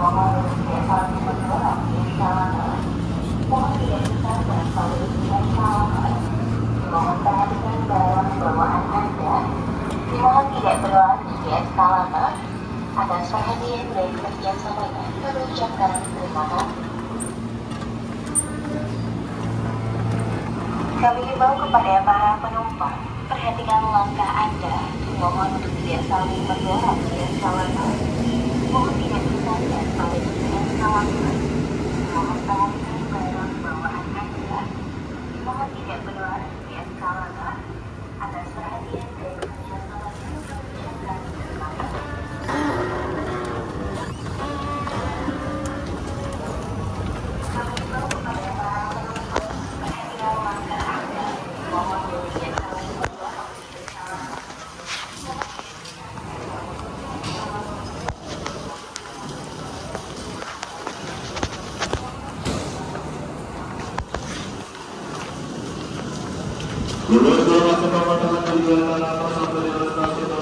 Mohon tidak saling mendorong di jalanan. Mohon tidak bercanda pada ujian jalanan. Mohon perhatikan barang bawaan Anda. Dimohon tidak berlari di eskalator. Atas perhatian dan kerjasamanya, kami ucapkan terima kasih. Kami himbau kepada para penumpang, perhatikan langkah Anda. Mohon untuk tidak saling mendorong di eskalator. Mohon tidak bercanda pada ujian eskalator. Mohon perhatikan barang bawaan Anda. Mohon tidak berlari di eskalator. Atas perhatian dan kerjasamanya, kami ucapkan terima kasih. Kami himbau kepada para penumpang, perhatikan langkah Anda. Mohon untuk tidak saling mendorong di eskalator. Lulus masuk ke tempat tujuan sampai di stasiun